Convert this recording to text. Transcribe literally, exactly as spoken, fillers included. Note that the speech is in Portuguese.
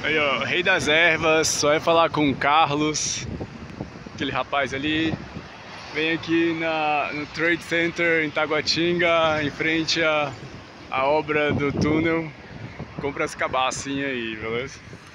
Aí, ó, Rei das Ervas, só vai falar com o Carlos, aquele rapaz ali. Vem aqui na, no Trade Center em Taguatinga, em frente à, à obra do túnel. Compra as cabacinhas aí, beleza?